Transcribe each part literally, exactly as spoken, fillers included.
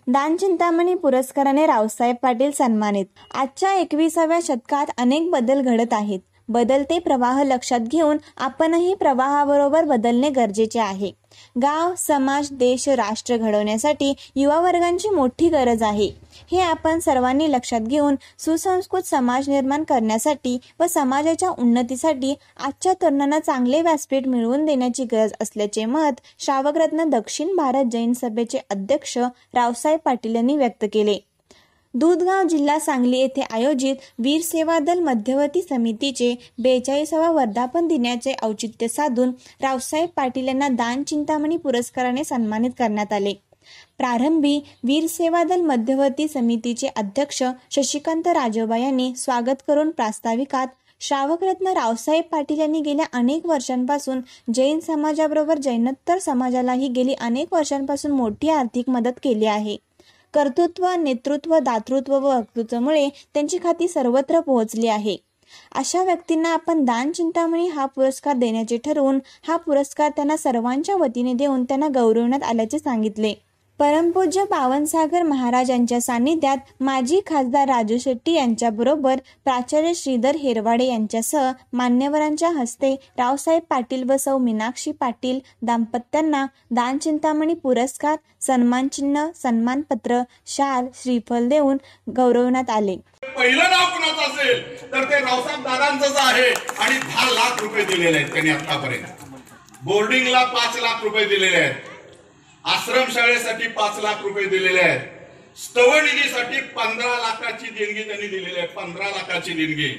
दान चिंतामणी पुरस्काराने रावसाहेब पाटील सन्मानित। आजच्या एकविसाव्या शतकात अनेक बदल घडत आहेत। बदलते प्रवाह लक्षात घेऊन आपणही प्रवाहाबरोबर बदलणे गरजेचे आहे। गाव, समाज, देश, राष्ट्र घडवण्यासाठी युवा वर्गांची मोठी गरज आहे। हे आपण सर्वांनी लक्षात घेऊन सुसंस्कृत समाज निर्माण करण्यासाठी व समाजाच्या उन्नतीसाठी आजच्या तरुणांना चांगले व्यासपीठ मिळवून देण्याची गरज असल्याचे मत श्रावकरत्न दक्षिण भारत जैन सभेचे अध्यक्ष रावसाहेब पाटील यांनी व्यक्त केले। दूधगाव, जिल्हा सांगली येथे आयोजित वीर सेवा दल मध्यवर्ती समितीचे बेचाळीसावा वर्धापन दिनाचे औचित्य साधून रावसाहेब पाटील यांना दान चिंतामणी पुरस्काराने सन्मानित करण्यात आले। प्रारंभी वीर सेवा दल मध्यवर्ती समितीचे अध्यक्ष शशिकांत राजोबा यांनी स्वागत करून प्रास्ताविकात श्रावकरत्न रावसाहेब पाटील यांनी गेल्या अनेक वर्षांपासून जैन समाजाबरोबर जैनोत्तर समाजालाही गेली अनेक वर्षांपासून मोठी आर्थिक मदत केली आहे। कर्तृत्व, नेतृत्व, दातृत्व व वक्तृत्वामुळे त्यांची ख्याती सर्वत्र पोहोचली आहे। अशा व्यक्तींना आपण दान चिंतामणी हा पुरस्कार देण्याचे ठरवून हा पुरस्कार त्यांना सर्वांच्या वतीने देऊन त्यांना गौरवण्यात आल्याचे सांगितले। परमपूज्य पावनसागर महाराज यांच्या सानिध्यात माजी खासदार राजू शेट्टी यांच्याबरोबर प्राचार्य श्रीधर हेरवाडे यांच्यासह मान्यवरांच्या हस्ते रावसाहेब पाटील व सौ मीनाक्षी पाटील दाम्पत्यांना दान चिंतामणी पुरस्कार, सन्मानचिन्ह, सन्मानपत्र, शाल, श्रीफल देऊन गौरवण्यात आले। पहिलं नाव कुणाचं असेल तर ते रावसाहेब दादांचंच आहे आणि दहा लाख रुपये दिलेले आहेत त्यांनी आतापर्यंत। बोर्डिंगला पाच लाख रुपये दिलेले आहेत, आश्रमशाळेसाठी पाच लाख रुपये दिलेले आहेत, स्तवनिधीसाठी पंधरा लाखाची देणगी त्यांनी दिलेली आहे, पंधरा लाखाची देणगी।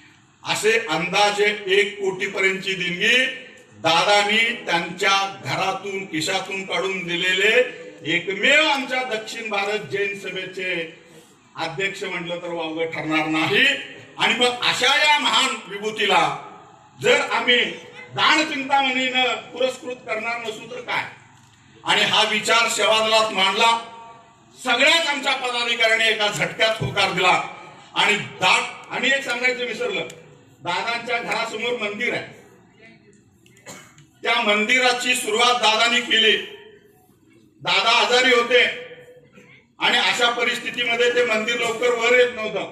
असे अंदाजे एक कोटी पर्यंतची देणगी दादानी त्यांच्या घरातून खिशातून काढून दिलेले एकमेव आमच्या दक्षिण भारत जैन सभेचे अध्यक्ष म्हटलं तर वावगं ठरणार नाही। आणि मग अशा या महान विभूतीला जर आम्ही दान चिंतामणीनं पुरस्कृत करणार नसू तर काय? आणि हा विचार सेवादलात मांडला। सगळ्याच आमच्या पदाधिकाऱ्यांनी एका झटक्यात होकार दिला। आणि दाट आणि एक सांगायचं विसरलं, दादांच्या घरासमोर मंदिर आहे, त्या मंदिराची सुरुवात दादांनी केली। दादा आजारी होते आणि अशा परिस्थितीमध्ये ते मंदिर लवकर वर येत नव्हतं।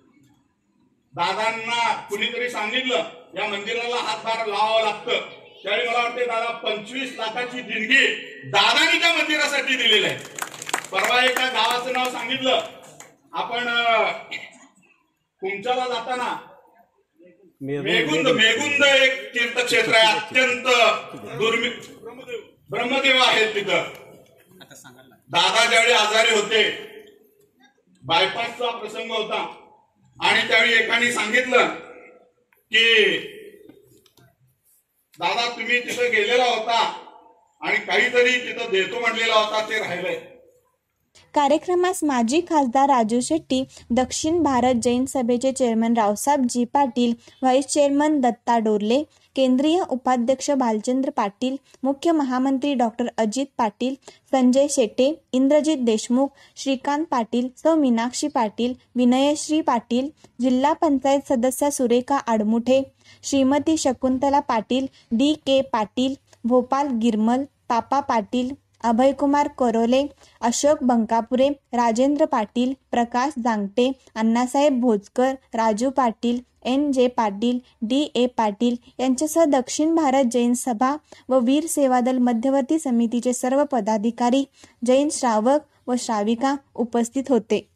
दादांना कुणीतरी सांगितलं या मंदिराला हातभार लावावं लागतं। त्यावेळी मला वाटते दादा पंचवीस लाखाची देणगी दादानी त्या मंदिरासाठी दिलेली आहे। परवा एका गावाचं नाव सांगितलं, आपण कुंचाला जाताना मेगुंद मेगुंद एक तीर्थक्षेत्र आहे, अत्यंत दुर्मिळ ब्रह्मदेव आहेत तिथं। दादा ज्यावेळी आजारी होते, बायपासचा प्रसंग होता आणि त्यावेळी एकाने सांगितलं की दादा तुम्ही तिथं गेलेला होता आणि काहीतरी तिथं देतो म्हणलेला होता, ते राहिलंय। कार्यक्रमास माजी खासदार राजू शेट्टी, दक्षिण भारत जैन सभेचे chairman Raosaheb ji Patil, vice chairman Datta Dorle, केंद्रीय उपाध्यक्ष भालचंद्र पाटील, मुख्य महामंत्री डॉक्टर अजित पाटील, संजय शेटे, इंद्रजित देशमुख, श्रीकांत पाटील, सौ मीनाक्षी पाटील, विनयश्री पाटील, जिल्हा पंचायत सदस्य Surekha Admuthe, Shrimati Shakuntala Patil, D K Patil, Bhopal Girmal, Papa Patil, Abhaykumar Karole, Ashok Bankapure, Rajendra Patil, Prakash Jangate, Annasaheb Bhojkar, Raju Patil, N J Patil, D A Patil यांच्यासह दक्षिण भारत जैन सभा व वीर सेवा दल मध्यवर्ती समितीचे सर्व पदाधिकारी, जैन श्रावक व श्राविका उपस्थित होते।